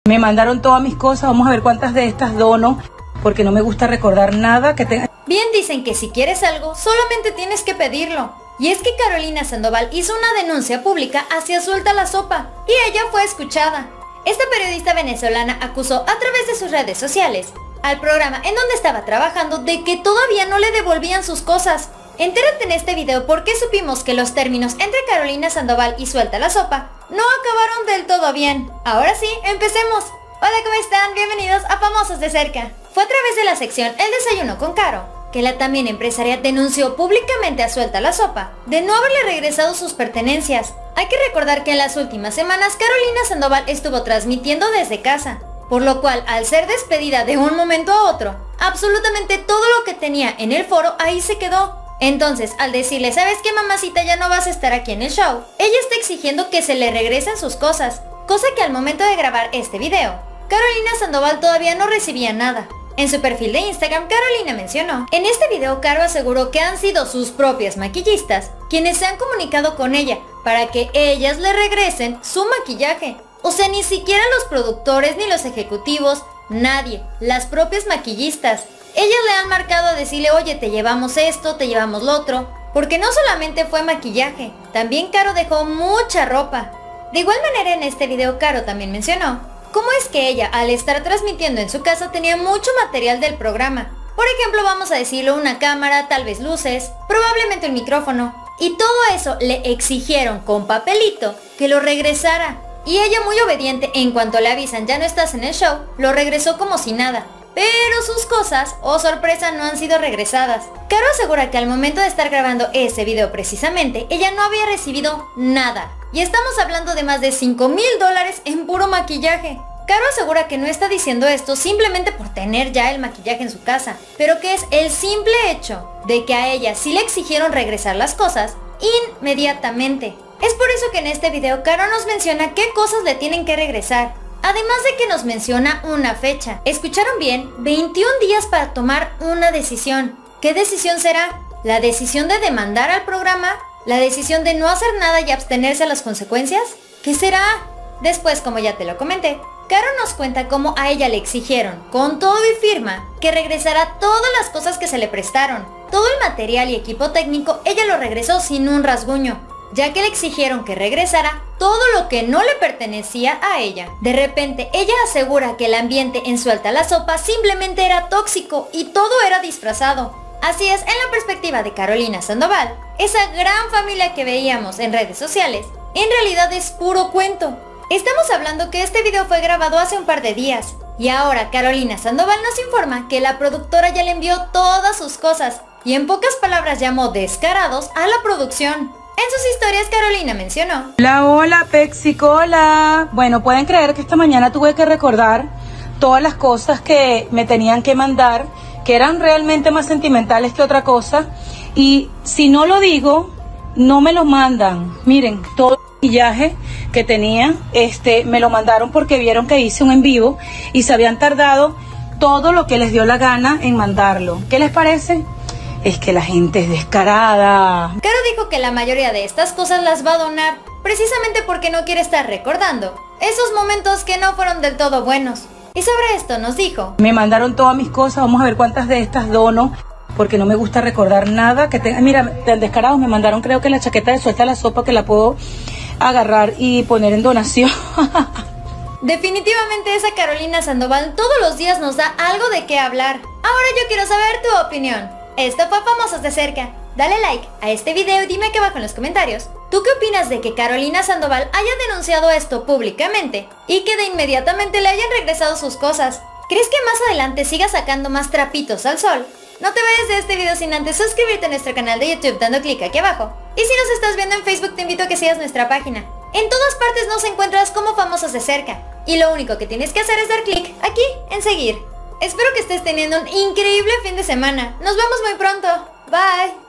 Me mandaron todas mis cosas, vamos a ver cuántas de estas dono, porque no me gusta recordar nada que tenga. Bien dicen que si quieres algo, solamente tienes que pedirlo. Y es que Carolina Sandoval hizo una denuncia pública hacia Suelta la Sopa, y ella fue escuchada. Esta periodista venezolana acusó a través de sus redes sociales al programa en donde estaba trabajando de que todavía no le devolvían sus cosas. Entérate en este video por qué supimos que los términos entre Carolina Sandoval y Suelta la Sopa no acabaron del todo bien. Ahora sí, empecemos. Hola, ¿cómo están? Bienvenidos a Famosos de Cerca. Fue a través de la sección El Desayuno con Caro que la también empresaria denunció públicamente a Suelta la Sopa de no haberle regresado sus pertenencias. Hay que recordar que en las últimas semanas Carolina Sandoval estuvo transmitiendo desde casa, por lo cual al ser despedida de un momento a otro, absolutamente todo lo que tenía en el foro ahí se quedó. Entonces, al decirle, ¿sabes qué, mamacita? Ya no vas a estar aquí en el show, ella está exigiendo que se le regresen sus cosas, cosa que al momento de grabar este video, Carolina Sandoval todavía no recibía nada. En su perfil de Instagram, Carolina mencionó: en este video Caro aseguró que han sido sus propias maquillistas quienes se han comunicado con ella para que ellas le regresen su maquillaje. O sea, ni siquiera los productores ni los ejecutivos, nadie, las propias maquillistas. Ellas le han marcado a decirle, oye, te llevamos esto, te llevamos lo otro, porque no solamente fue maquillaje, también Caro dejó mucha ropa. De igual manera, en este video Caro también mencionó cómo es que ella, al estar transmitiendo en su casa, tenía mucho material del programa. Por ejemplo, vamos a decirlo, una cámara, tal vez luces, probablemente un micrófono. Y todo eso le exigieron con papelito que lo regresara. Y ella, muy obediente, en cuanto le avisan ya no estás en el show, lo regresó como si nada. Pero sus cosas, oh sorpresa, no han sido regresadas. Caro asegura que al momento de estar grabando ese video precisamente, ella no había recibido nada. Y estamos hablando de más de $5,000 en puro maquillaje. Caro asegura que no está diciendo esto simplemente por tener ya el maquillaje en su casa, pero que es el simple hecho de que a ella sí le exigieron regresar las cosas inmediatamente. Es por eso que en este video Caro nos menciona qué cosas le tienen que regresar. Además de que nos menciona una fecha. ¿Escucharon bien? 21 días para tomar una decisión. ¿Qué decisión será? ¿La decisión de demandar al programa? ¿La decisión de no hacer nada y abstenerse a las consecuencias? ¿Qué será? Después, como ya te lo comenté, Caro nos cuenta cómo a ella le exigieron, con todo y firma, que regresara todas las cosas que se le prestaron. Todo el material y equipo técnico ella lo regresó sin un rasguño, ya que le exigieron que regresara todo lo que no le pertenecía a ella. De repente, ella asegura que el ambiente en Suelta la Sopa simplemente era tóxico y todo era disfrazado. Así es, en la perspectiva de Carolina Sandoval, esa gran familia que veíamos en redes sociales, en realidad es puro cuento. Estamos hablando que este video fue grabado hace un par de días, y ahora Carolina Sandoval nos informa que la productora ya le envió todas sus cosas, y en pocas palabras llamó descarados a la producción. En sus historias Carolina mencionó: Hola, Pexicola. Bueno, pueden creer que esta mañana tuve que recordar todas las cosas que me tenían que mandar, que eran realmente más sentimentales que otra cosa, y si no lo digo, no me lo mandan. Miren, todo el maquillaje que tenía, me lo mandaron porque vieron que hice un en vivo y se habían tardado todo lo que les dio la gana en mandarlo. ¿Qué les parece? Es que la gente es descarada. Caro dijo que la mayoría de estas cosas las va a donar, precisamente porque no quiere estar recordando esos momentos que no fueron del todo buenos. Y sobre esto nos dijo: me mandaron todas mis cosas, vamos a ver cuántas de estas dono, porque no me gusta recordar nada que tenga. Mira, tan descarados, me mandaron creo que la chaqueta de Suelta la Sopa, que la puedo agarrar y poner en donación. Definitivamente esa Carolina Sandoval todos los días nos da algo de qué hablar. Ahora yo quiero saber tu opinión. Esto fue Famosos de Cerca. Dale like a este video y dime aquí abajo en los comentarios, ¿tú qué opinas de que Carolina Sandoval haya denunciado esto públicamente y que de inmediatamente le hayan regresado sus cosas? ¿Crees que más adelante siga sacando más trapitos al sol? No te vayas de este video sin antes suscribirte a nuestro canal de YouTube dando clic aquí abajo. Y si nos estás viendo en Facebook, te invito a que sigas nuestra página. En todas partes nos encuentras como Famosos de Cerca, y lo único que tienes que hacer es dar clic aquí en seguir. Espero que estés teniendo un increíble fin de semana. Nos vemos muy pronto. Bye.